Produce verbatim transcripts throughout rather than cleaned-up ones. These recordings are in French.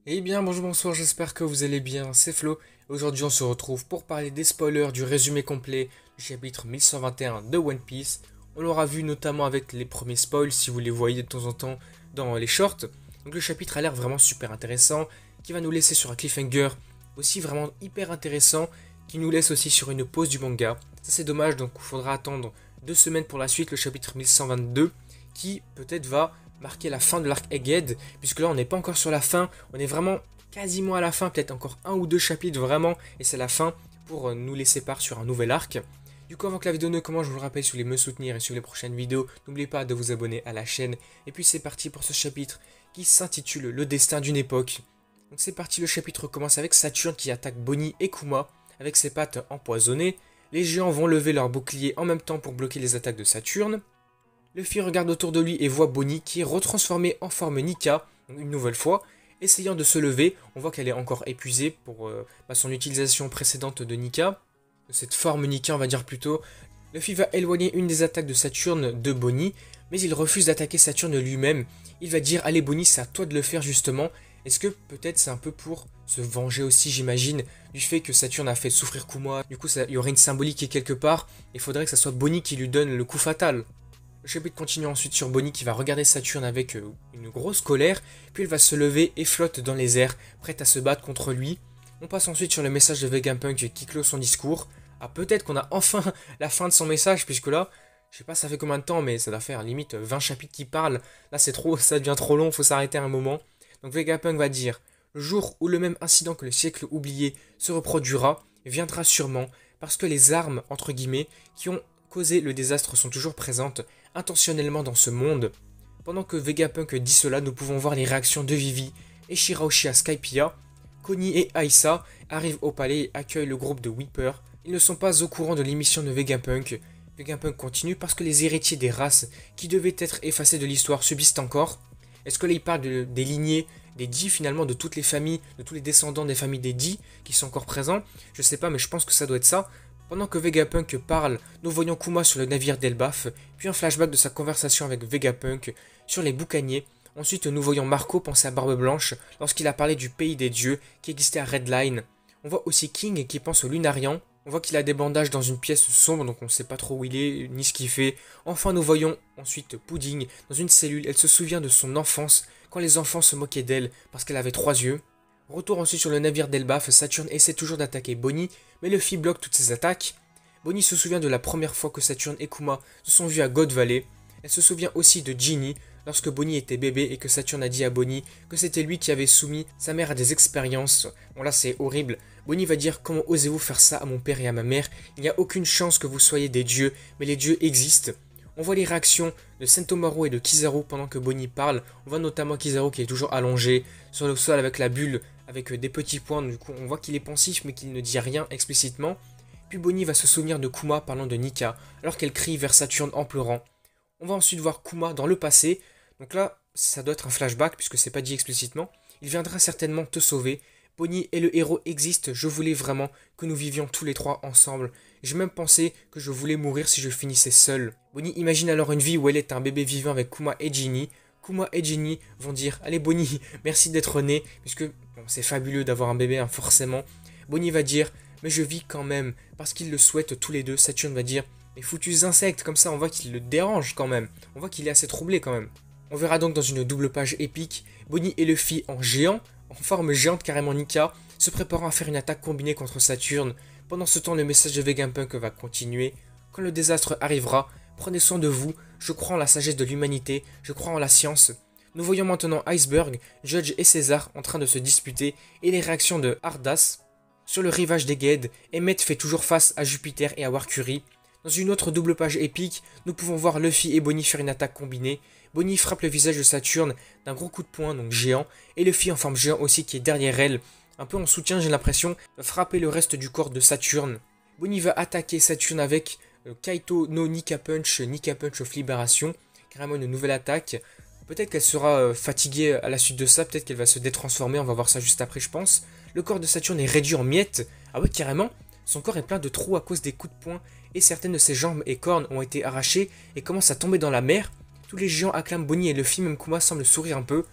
Eh bien, bonjour, bonsoir, j'espère que vous allez bien, c'est Flo. Aujourd'hui, on se retrouve pour parler des spoilers du résumé complet du chapitre mille cent vingt et un de One Piece. On l'aura vu notamment avec les premiers spoils, si vous les voyez de temps en temps dans les shorts. Donc le chapitre a l'air vraiment super intéressant, qui va nous laisser sur un cliffhanger aussi vraiment hyper intéressant, qui nous laisse aussi sur une pause du manga. Ça c'est dommage, donc il faudra attendre deux semaines pour la suite, le chapitre mille cent vingt-deux, qui peut-être va marquer la fin de l'arc Egghead, puisque là on n'est pas encore sur la fin, on est vraiment quasiment à la fin, peut-être encore un ou deux chapitres vraiment, et c'est la fin pour nous laisser part sur un nouvel arc. Du coup, avant que la vidéo ne commence, je vous le rappelle, si vous voulez me soutenir et suivre les prochaines vidéos, n'oubliez pas de vous abonner à la chaîne. Et puis c'est parti pour ce chapitre qui s'intitule Le destin d'une époque. Donc c'est parti, le chapitre commence avec Saturne qui attaque Bonnie et Kuma avec ses pattes empoisonnées. Les géants vont lever leurs boucliers en même temps pour bloquer les attaques de Saturne. Luffy regarde autour de lui et voit Bonnie qui est retransformée en forme Nika, une nouvelle fois, essayant de se lever. On voit qu'elle est encore épuisée pour euh, bah, son utilisation précédente de Nika. De cette forme Nika, on va dire plutôt. Luffy va éloigner une des attaques de Saturne de Bonnie, mais il refuse d'attaquer Saturne lui-même. Il va dire: allez Bonnie, c'est à toi de le faire justement. Est-ce que peut-être c'est un peu pour se venger aussi, j'imagine, du fait que Saturne a fait souffrir Kuma. Du coup, il y aurait une symbolique qui est quelque part. Il faudrait que ce soit Bonnie qui lui donne le coup fatal. Le chapitre continue ensuite sur Bonnie qui va regarder Saturne avec euh, une grosse colère, puis elle va se lever et flotte dans les airs, prête à se battre contre lui. On passe ensuite sur le message de Vegapunk qui clôt son discours. Ah, peut-être qu'on a enfin la fin de son message, puisque là, je sais pas ça fait combien de temps, mais ça doit faire limite vingt chapitres qui parlent. Là, c'est trop, ça devient trop long, faut s'arrêter un moment. Donc Vegapunk va dire: le jour où le même incident que le siècle oublié se reproduira, viendra sûrement, parce que les armes, entre guillemets, qui ont causé le désastre sont toujours présentes, intentionnellement dans ce monde. Pendant que Vegapunk dit cela, nous pouvons voir les réactions de Vivi et Shirahoshi à Skypiea. Connie et Aissa arrivent au palais et accueillent le groupe de Weeper. Ils ne sont pas au courant de l'émission de Vegapunk. Vegapunk continue parce que les héritiers des races qui devaient être effacées de l'histoire subsistent encore. Est-ce que là il parle de, des lignées, des Di finalement, de toutes les familles, de tous les descendants des familles des Di qui sont encore présents? Je sais pas, mais je pense que ça doit être ça. Pendant que Vegapunk parle, nous voyons Kuma sur le navire d'Elbaf, puis un flashback de sa conversation avec Vegapunk sur les boucaniers. Ensuite, nous voyons Marco penser à Barbe Blanche lorsqu'il a parlé du pays des dieux qui existait à Redline. On voit aussi King qui pense au Lunarian. On voit qu'il a des bandages dans une pièce sombre, donc on ne sait pas trop où il est, ni ce qu'il fait. Enfin, nous voyons ensuite Pudding dans une cellule. Elle se souvient de son enfance, quand les enfants se moquaient d'elle parce qu'elle avait trois yeux. Retour ensuite sur le navire d'Elbaf, Saturne essaie toujours d'attaquer Bonnie, mais Luffy bloque toutes ses attaques. Bonnie se souvient de la première fois que Saturne et Kuma se sont vus à God Valley. Elle se souvient aussi de Ginny, lorsque Bonnie était bébé et que Saturne a dit à Bonnie que c'était lui qui avait soumis sa mère à des expériences. Bon là c'est horrible. Bonnie va dire: comment osez-vous faire ça à mon père et à ma mère? Il n'y a aucune chance que vous soyez des dieux, mais les dieux existent. On voit les réactions de Sentomaru et de Kizaru pendant que Bonnie parle. On voit notamment Kizaru qui est toujours allongé sur le sol avec la bulle, avec des petits points. Du coup on voit qu'il est pensif mais qu'il ne dit rien explicitement. Puis Bonnie va se souvenir de Kuma parlant de Nika, alors qu'elle crie vers Saturne en pleurant. On va ensuite voir Kuma dans le passé. Donc là, ça doit être un flashback puisque c'est pas dit explicitement. Il viendra certainement te sauver. Bonnie et le héros existent, je voulais vraiment que nous vivions tous les trois ensemble. J'ai même pensé que je voulais mourir si je finissais seul. Bonnie imagine alors une vie où elle est un bébé vivant avec Kuma et Ginny. Kuma et Ginny vont dire: allez Bonnie, merci d'être née, puisque bon, c'est fabuleux d'avoir un bébé, hein, forcément. Bonnie va dire: mais je vis quand même, parce qu'ils le souhaitent tous les deux. Saturne va dire: mais foutus insectes, comme ça on voit qu'il le dérange quand même. On voit qu'il est assez troublé quand même. On verra donc dans une double page épique Bonnie et Luffy en géant, en forme géante carrément Nika, se préparant à faire une attaque combinée contre Saturne. Pendant ce temps, le message de Vegapunk va continuer. Quand le désastre arrivera, prenez soin de vous, je crois en la sagesse de l'humanité, je crois en la science. Nous voyons maintenant Iceberg, Judge et César en train de se disputer, et les réactions de Ardas. Sur le rivage d'Egghead, Emmet fait toujours face à Jupiter et à Warcury. Dans une autre double page épique, nous pouvons voir Luffy et Bonnie faire une attaque combinée. Bonnie frappe le visage de Saturne d'un gros coup de poing, donc géant, et Luffy en forme géant aussi qui est derrière elle, un peu en soutien j'ai l'impression, va frapper le reste du corps de Saturne. Bonnie va attaquer Saturne avec euh, Kaito no Nika Punch, Nika Punch of Libération, carrément une nouvelle attaque. Peut-être qu'elle sera euh, fatiguée à la suite de ça, peut-être qu'elle va se détransformer, on va voir ça juste après je pense. Le corps de Saturne est réduit en miettes, ah ouais carrément, son corps est plein de trous à cause des coups de poing, et certaines de ses jambes et cornes ont été arrachées et commencent à tomber dans la mer. Tous les géants acclament Bonnie et Luffy, même Kuma semble sourire un peu.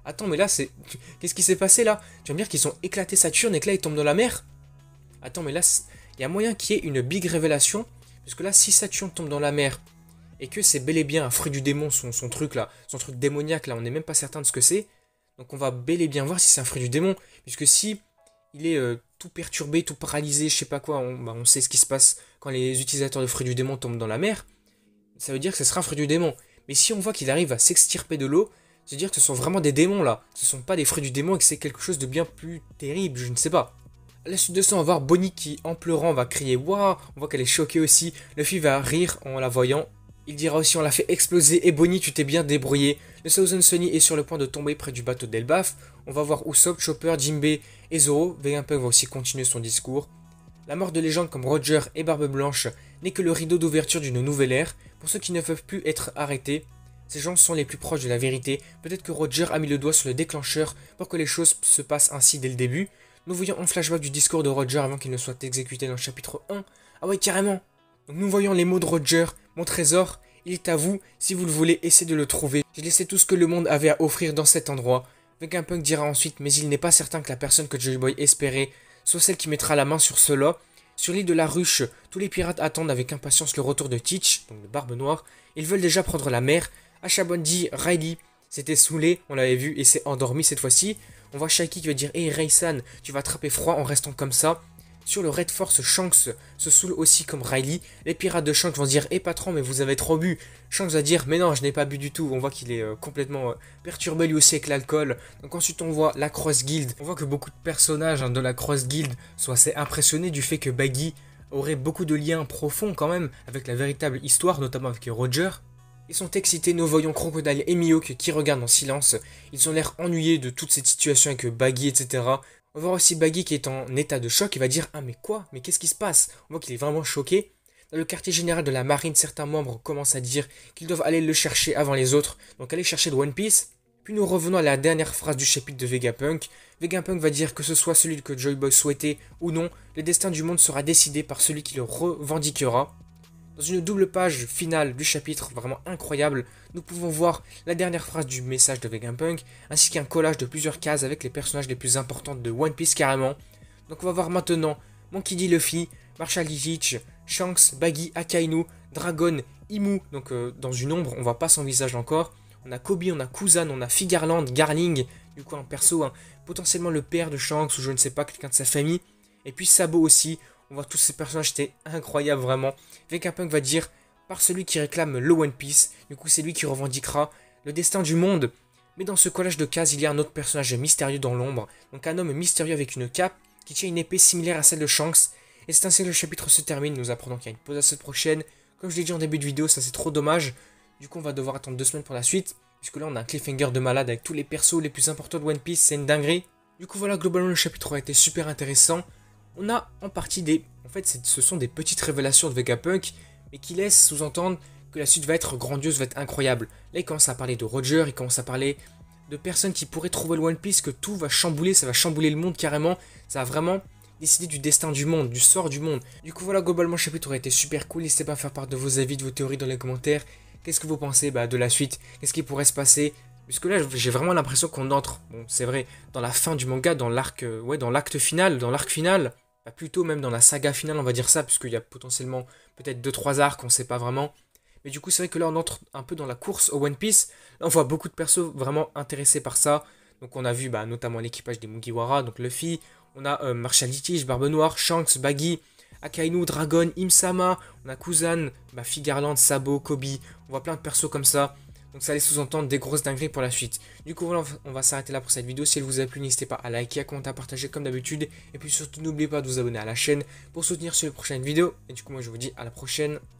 Attends, mais là, c'est... Qu'est-ce qui s'est passé, là? Tu vas me dire qu'ils ont éclaté Saturne et que là, ils tombent dans la mer? Attends, mais là, il y a moyen qu'il y ait une big révélation. Puisque là, si Saturne tombe dans la mer et que c'est bel et bien un fruit du démon, son, son truc là, son truc démoniaque là, on n'est même pas certain de ce que c'est. Donc on va bel et bien voir si c'est un fruit du démon. Puisque si il est euh, tout perturbé, tout paralysé, je sais pas quoi, on, bah, on sait ce qui se passe quand les utilisateurs de fruits du démon tombent dans la mer. Ça veut dire que ce sera un fruit du démon. Mais si on voit qu'il arrive à s'extirper de l'eau, ça veut dire que ce sont vraiment des démons là. Ce sont pas des fruits du démon et que c'est quelque chose de bien plus terrible, je ne sais pas. À la suite de ça, on va voir Bonnie qui, en pleurant, va crier « Waouh !» On voit qu'elle est choquée aussi. Luffy va rire en la voyant. Il dira aussi « On l'a fait exploser et Bonnie, tu t'es bien débrouillé. » Le Thousand Sunny est sur le point de tomber près du bateau d'Elbaf. On va voir Usopp, Chopper, Jinbei et Zoro. Vegapunk va aussi continuer son discours. La mort de légendes comme Roger et Barbe Blanche n'est que le rideau d'ouverture d'une nouvelle ère. Pour ceux qui ne peuvent plus être arrêtés, ces gens sont les plus proches de la vérité. Peut-être que Roger a mis le doigt sur le déclencheur pour que les choses se passent ainsi dès le début. Nous voyons un flashback du discours de Roger avant qu'il ne soit exécuté dans le chapitre un. Ah ouais, carrément. Donc nous voyons les mots de Roger. Mon trésor, il est à vous. Si vous le voulez, essayez de le trouver. J'ai laissé tout ce que le monde avait à offrir dans cet endroit. Vegapunk dira ensuite, mais il n'est pas certain que la personne que Joy Boy espérait soit celle qui mettra la main sur cela. Sur l'île de la Ruche, tous les pirates attendent avec impatience le retour de Teach, donc de Barbe Noire. Ils veulent déjà prendre la mer. Ashabondi, Riley s'était saoulé, on l'avait vu, et s'est endormi cette fois-ci. On voit Shaiki qui va dire « Hey Ray-san, tu vas attraper froid en restant comme ça ». Sur le Red Force, Shanks se saoule aussi comme Riley. Les pirates de Shanks vont dire « Hey patron, mais vous avez trop bu ». Shanks va dire « Mais non, je n'ai pas bu du tout ». On voit qu'il est euh, complètement euh, perturbé lui aussi avec l'alcool. Donc ensuite on voit la Cross Guild. On voit que beaucoup de personnages hein, de la Cross Guild sont assez impressionnés du fait que Baggy aurait beaucoup de liens profonds quand même avec la véritable histoire, notamment avec Roger. Ils sont excités, nous voyons Crocodile et Mihawk qui regardent en silence. Ils ont l'air ennuyés de toute cette situation avec Baggy, et cetera. On voit aussi Baggy qui est en état de choc et va dire « Ah mais quoi? Mais qu'est-ce qui se passe ?» On voit qu'il est vraiment choqué. Dans le quartier général de la marine, certains membres commencent à dire qu'ils doivent aller le chercher avant les autres. Donc aller chercher le One Piece. Puis nous revenons à la dernière phrase du chapitre de Vegapunk. Vegapunk va dire que ce soit celui que Joy Boy souhaitait ou non, le destin du monde sera décidé par celui qui le revendiquera. Dans une double page finale du chapitre vraiment incroyable, nous pouvons voir la dernière phrase du message de Vegapunk, ainsi qu'un collage de plusieurs cases avec les personnages les plus importants de One Piece carrément. Donc on va voir maintenant Monkey D. Luffy, Marshall D. Teach, Shanks, Baggy, Akainu, Dragon, Imu, donc euh, dans une ombre, on voit pas son visage encore. On a Kobe, on a Kuzan, on a Figarland, Garling, du coup un perso, hein, potentiellement le père de Shanks ou je ne sais pas, quelqu'un de sa famille. Et puis Sabo aussi. On voit tous ces personnages, c'était incroyable vraiment. Vegapunk va dire, par celui qui réclame le One Piece, du coup c'est lui qui revendiquera le destin du monde. Mais dans ce collage de cases, il y a un autre personnage mystérieux dans l'ombre. Donc un homme mystérieux avec une cape, qui tient une épée similaire à celle de Shanks. Et c'est ainsi que le chapitre se termine, nous apprenons qu'il y a une pause à cette prochaine. Comme je l'ai dit en début de vidéo, ça c'est trop dommage. Du coup on va devoir attendre deux semaines pour la suite. Puisque là on a un cliffhanger de malade avec tous les persos les plus importants de One Piece, c'est une dinguerie. Du coup voilà, globalement le chapitre a été super intéressant. On a en partie des... En fait, ce sont des petites révélations de Vegapunk, mais qui laissent sous-entendre que la suite va être grandiose, va être incroyable. Là, il commence à parler de Roger, il commence à parler de personnes qui pourraient trouver le One Piece, que tout va chambouler, ça va chambouler le monde carrément. Ça va vraiment décider du destin du monde, du sort du monde. Du coup, voilà, globalement, le chapitre a été super cool. N'hésitez pas à faire part de vos avis, de vos théories dans les commentaires. Qu'est-ce que vous pensez bah, de la suite? Qu'est-ce qui pourrait se passer? Puisque là, j'ai vraiment l'impression qu'on entre, bon, c'est vrai, dans la fin du manga, dans l'arc, euh, ouais, dans l'acte final, dans l'arc final. Plutôt même dans la saga finale on va dire ça, puisqu'il y a potentiellement peut-être deux trois arcs, on sait pas vraiment. Mais du coup c'est vrai que là on entre un peu dans la course au One Piece. Là on voit beaucoup de persos vraiment intéressés par ça. Donc on a vu bah, notamment l'équipage des Mugiwara, donc Luffy. On a euh, Marshall D. Teach, Barbe Noire, Shanks, Baggy, Akainu, Dragon, Im-sama. On a Kuzan, bah, Figarland, Sabo, Kobe. On voit plein de persos comme ça. Donc ça laisse sous-entendre des grosses dingueries pour la suite. Du coup voilà, on va s'arrêter là pour cette vidéo. Si elle vous a plu, n'hésitez pas à liker, à commenter, à partager comme d'habitude. Et puis surtout n'oubliez pas de vous abonner à la chaîne pour soutenir sur les prochaines vidéos. Et du coup moi je vous dis à la prochaine.